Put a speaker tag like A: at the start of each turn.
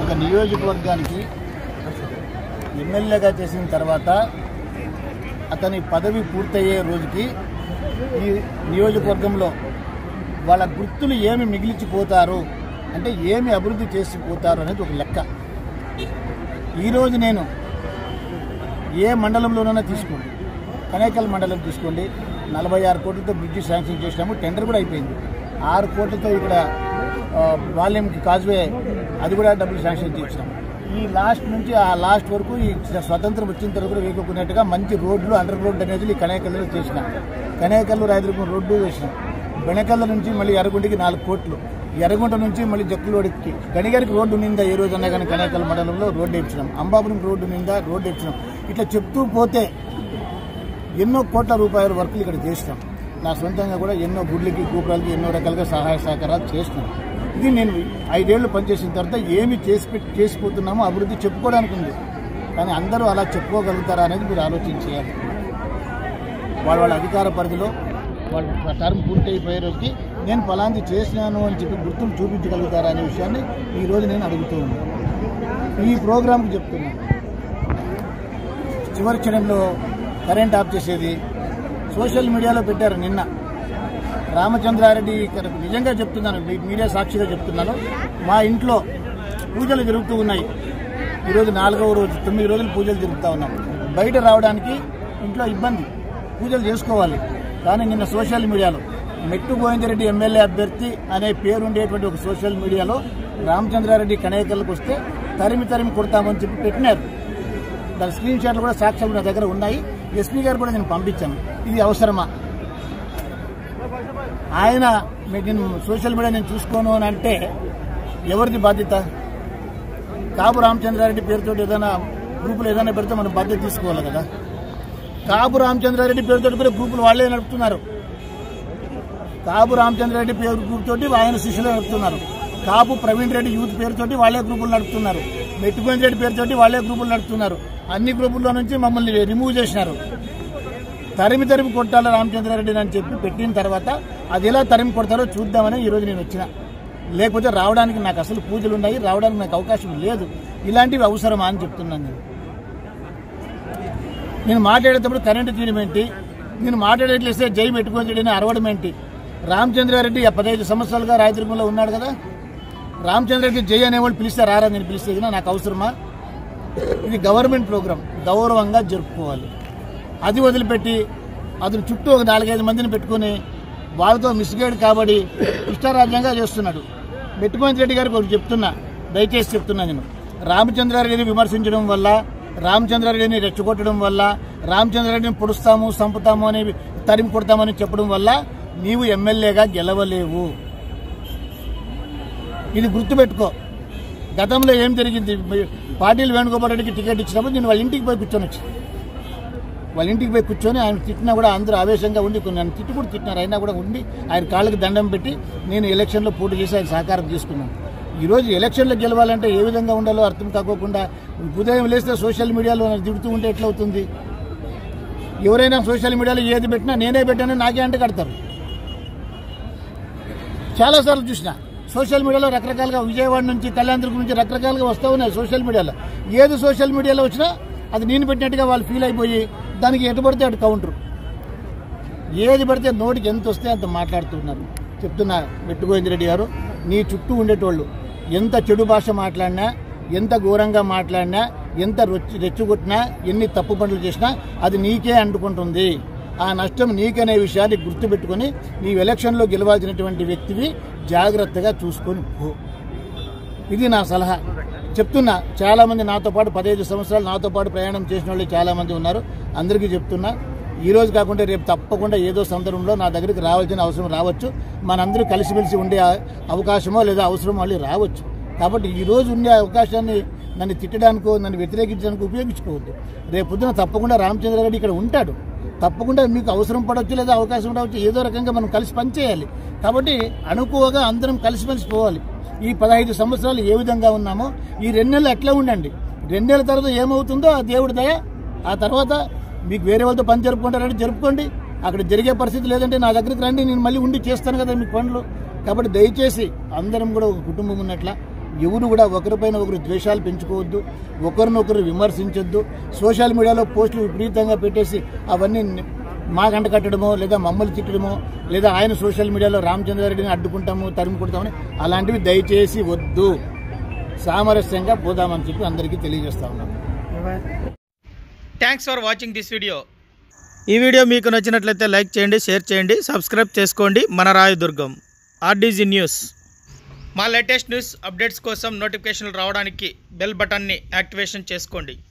A: ఒక నియోజకవర్గానికి ఎమ్మెల్యేగా చేసిన తర్వాత అతని పదవి పూర్తయ్యే రోజుకి ఈ నియోజకవర్గంలో వాళ్ళ గుర్తులు ఏమి మిగిలిచిపోతారు అంటే ఏమి అభివృద్ధి చేసిపోతారు అనేది ఒక లెక్క. ఈరోజు నేను ఏ మండలంలోనైనా తీసుకోండి, కనేకల్ మండలం తీసుకోండి, 46 కోట్లతో బ్రిడ్జి శాంక్షన్ చేసినాము, టెండర్ కూడా అయిపోయింది. 6 కోట్లతో ఇక్కడ వాల్యూమ్కి కాజ్వే అది కూడా డబ్బులు శాంక్షన్ చేసినాము. ఈ లాస్ట్ నుంచి ఆ లాస్ట్ వరకు ఈ స్వతంత్రం వచ్చిన తర్వాత కూడా వేగుకున్నట్టుగా మంచి రోడ్లు, అండర్ గ్రౌండ్ డ్రైనేజీలు ఈ కనేకల్లో చేసినాం. కనేకల్లు రాయదుర్గం రోడ్డు వేసినాం. బెనకల్ల నుంచి మళ్ళీ ఎర్రగుంటికి 4 కోట్లు, ఎర్రగుంట నుంచి మళ్ళీ జక్కులోడికి గణిగారికి రోడ్డు నిందా ఏ రోజన్నా కానీ కనేకల్ మండలంలో రోడ్డు వేయించినాం. అంబాపురం రోడ్డు నిందా రోడ్డు వేయించినాం. ఇట్లా చెప్తూ పోతే ఎన్నో కోట్ల రూపాయల వర్కులు ఇక్కడ చేసినాం. నా సొంతంగా కూడా ఎన్నో గుడ్లకి గోపురాలకి ఎన్నో రకాలుగా సహాయ సహకారాలు చేస్తున్నాం. ఇది నేను 5 ఏళ్ళు పనిచేసిన తర్వాత ఏమి చేసిపోతున్నామో అభివృద్ధి చెప్పుకోవడానికి ఉంది. కానీ అందరూ అలా చెప్పుకోగలుగుతారా అనేది మీరు ఆలోచించేయాలి. వాళ్ళ అధికార పరిధిలో వాళ్ళ టర్మ్ పూర్తి అయిపోయే రోజుకి నేను ఫలాంటి చేసినాను అని చెప్పి గుర్తులు చూపించగలుగుతారా అనే విషయాన్ని ఈరోజు నేను అడుగుతూ ఉన్నాను. ఈ ప్రోగ్రాంకి చెప్తున్నాను, చివరి క్షణంలో కరెంట్ ఆఫ్ చేసేది సోషల్ మీడియాలో పెట్టారు. నిన్న రామచంద్రారెడ్డి నిజంగా చెప్తున్నాను, మీడియా సాక్షిగా చెప్తున్నాను, మా ఇంట్లో పూజలు జరుగుతూ ఉన్నాయి. ఈరోజు 4వ రోజు, 9 రోజులు పూజలు జరుగుతూ ఉన్నాం. బయట రావడానికి ఇంట్లో ఇబ్బంది, పూజలు చేసుకోవాలి. కానీ నిన్న సోషల్ మీడియాలో మెట్టు గోవిందరెడ్డి ఎమ్మెల్యే అభ్యర్థి అనే పేరు ఉండేటువంటి ఒక సోషల్ మీడియాలో రామచంద్రారెడ్డి కనేకల్కి వస్తే తరిమి కొడతామని చెప్పి పెట్టినారు. దాని స్క్రీన్ షాట్లు కూడా సాక్ష్యాలు నా దగ్గర ఉన్నాయి. ఎస్పీ గారు కూడా నేను పంపించాను. ఇది అవసరమా? ఆయన నేను సోషల్ మీడియా నేను చూసుకోను అని అంటే ఎవరిది బాధ్యత? కాపు రామచంద్రారెడ్డి పేరుతో ఏదైనా గ్రూపులు ఏదైనా పెడితే మనం బాధ్యత తీసుకోవాలి కదా. కాపు రామచంద్రారెడ్డి పేరుతో కూడా గ్రూపులు వాళ్ళే నడుపుతున్నారు. కాపు రామచంద్రారెడ్డి పేరు గ్రూప్ తోటి ఆయన శిష్యులే నడుపుతున్నారు. కాపు ప్రవీణ్ రెడ్డి యూత్ పేరుతోటి వాళ్ళే గ్రూపులు నడుపుతున్నారు. మెట్టుగోవింద్ రెడ్డి పేరుతోటి వాళ్ళే గ్రూపులు నడుపుతున్నారు. అన్ని గ్రూపుల్లో నుంచి మమ్మల్ని రిమూవ్ చేసినారు. తరిమి కొట్టాలి రామచంద్రారెడ్డిని అని చెప్పి పెట్టిన తర్వాత అది ఎలా తరిమి కొడతారో చూద్దామని ఈరోజు నేను వచ్చిన. లేకపోతే రావడానికి నాకు అసలు పూజలు ఉన్నాయి, రావడానికి నాకు అవకాశం లేదు. ఇలాంటివి అవసరమా అని చెప్తున్నాను. నేను మాట్లాడేటప్పుడు కరెంటు తీయడం ఏంటి, నేను మాట్లాడేట్లేస్తే జై మెట్టుకొని అరవడం ఏంటి? రామచంద్రారెడ్డి 15 సంవత్సరాలుగా రాయదుర్గంలో ఉన్నాడు కదా. రామచంద్రారెడ్డి జై అనేవాళ్ళు పిలిస్తే రారా, నేను పిలిస్తే నాకు అవసరమా? ఇది గవర్నమెంట్ ప్రోగ్రాం, గౌరవంగా జరుపుకోవాలి. అది వదిలిపెట్టి అతను చుట్టూ ఒక 4-5 మందిని పెట్టుకుని వాళ్ళతో మిస్గైడ్ కాబట్టి ఇష్టారాజ్యంగా చేస్తున్నాడు. మెట్టుగోవింద్ రెడ్డి గారికి ఒకటి చెప్తున్నా, దయచేసి చెప్తున్నా, నేను రామచంద్రారెడ్డిని విమర్శించడం వల్ల, రామచంద్రారెడ్డిని రెచ్చగొట్టడం వల్ల, రామచంద్రారెడ్డిని పొడుస్తాము చంపుతాము అని తరిమి కొడతామని చెప్పడం వల్ల నీవు ఎమ్మెల్యేగా గెలవలేవు. ఇది గుర్తుపెట్టుకో. గతంలో ఏం జరిగింది? పాటిల్ వేణుగోపాల్ రెడ్డికి టికెట్ ఇచ్చినప్పుడు నేను వాళ్ళ ఇంటికి పోయి కూర్చొని ఆయన తిట్టినా కూడా అందరూ ఆవేశంగా ఉండి నన్ను తిట్టు కూడా తిట్టినారు. అయినా కూడా ఉండి ఆయన కాళ్ళకి దండం పెట్టి నేను ఎలక్షన్లో పోటీ చేసి ఆయన సహకారం తీసుకున్నాను. ఈరోజు ఎలక్షన్లో గెలవాలంటే ఏ విధంగా ఉండాలో అర్థం కాకోకుండా ఉదయం లేస్తే సోషల్ మీడియాలో తిడుతూ ఉంటే ఎట్లవుతుంది? ఎవరైనా సోషల్ మీడియాలో ఏది పెట్టినా నేనే పెట్టానని నాకే అంటే కడతారు. చాలాసార్లు చూసిన సోషల్ మీడియాలో రకరకాలుగా, విజయవాడ నుంచి కళ్యాణదుర్గం నుంచి రకరకాలుగా వస్తూ ఉన్నాయి సోషల్ మీడియాలో. ఏది సోషల్ మీడియాలో వచ్చినా అది నేను పెట్టినట్టుగా వాళ్ళు ఫీల్ అయిపోయి దానికి ఎటు పడితే అటు కౌంటర్, ఏది పడితే నోటికి ఎంత వస్తే అంత మాట్లాడుతున్నారు. చెప్తున్నా మెట్టుగోవింద్ రెడ్డి గారు, నీ చుట్టూ ఉండేటోళ్ళు ఎంత చెడు భాష మాట్లాడినా, ఎంత ఘోరంగా మాట్లాడినా, ఎంత రెచ్చుకొట్టినా, ఎన్ని తప్పు పనులు చేసినా అది నీకే అంటుకుంటుంది. ఆ నష్టం నీకనే విషయాన్ని గుర్తుపెట్టుకుని నీ ఎలక్షన్లో గెలవాల్సినటువంటి వ్యక్తివి జాగ్రత్తగా చూసుకొని పో. ఇది నా సలహా. చెప్తున్నా, చాలామంది నాతో పాటు 15 సంవత్సరాలు నాతో పాటు ప్రయాణం చేసిన వాళ్ళు చాలామంది ఉన్నారు. అందరికీ చెప్తున్నా, ఈ రోజు కాకుండా రేపు తప్పకుండా ఏదో సందర్భంలో నా దగ్గరికి రావాల్సిన అవసరం రావచ్చు. మనందరూ కలిసిమెలిసి ఉండే అవకాశమో లేదా అవసరం మళ్ళీ రావచ్చు. కాబట్టి ఈరోజు ఉండే అవకాశాన్ని నన్ను తిట్టడానికో నన్ను వ్యతిరేకించడానికి ఉపయోగించుకోవద్దు. రేపు పొద్దున తప్పకుండా రామచంద్రారెడ్డి ఇక్కడ ఉంటాడు. తప్పకుండా మీకు అవసరం పడవచ్చు లేదా అవకాశం రావచ్చు. ఏదో రకంగా మనం కలిసి పనిచేయాలి. కాబట్టి అనుకోగా అందరం కలిసిమెలిసి పోవాలి. ఈ 15 సంవత్సరాలు ఏ విధంగా ఉన్నామో ఈ 2 నెలలు ఎట్లా ఉండండి. 2 నెలల తర్వాత ఏమవుతుందో ఆ దేవుడి దయ. ఆ తర్వాత మీకు వేరే వాళ్ళతో పని జరుపుకుంటారంటే జరుపుకోండి. అక్కడ జరిగే పరిస్థితి లేదంటే నా దగ్గరికి రండి, నేను మళ్ళీ ఉండి చేస్తాను కదా మీకు పనులు. కాబట్టి దయచేసి అందరం కూడా ఒక కుటుంబం ఉన్నట్ల ఎవరు కూడా ఒకరిపైన ఒకరు ద్వేషాలు పెంచుకోవద్దు, ఒకరినొకరు విమర్శించొద్దు. సోషల్ మీడియాలో పోస్టులు విపరీతంగా పెట్టేసి అవన్నీ మా గంట కట్టడమో లేదా మమ్మల్ని తిట్టడమో లేదా ఆయన సోషల్ మీడియాలో రామచంద్రారెడ్డిని అడ్డుకుంటాము తరుముకుంటామని అలాంటివి దయచేసి వద్దు. సామరస్యంగా పోదామని చెప్పి అందరికీ తెలియజేస్తా ఉన్నాం.
B: Thanks for watching this video. ఈ వీడియో మీకు నచ్చినట్లయితే లైక్ చేయండి, షేర్ చేయండి, సబ్స్క్రైబ్ చేసుకోండి. మన రాయదుర్గం RDG న్యూస్. మా లేటెస్ట్ న్యూస్ అప్డేట్స్ కోసం నోటిఫికేషన్లు రావడానికి బెల్ బటన్ని యాక్టివేషన్ చేసుకోండి.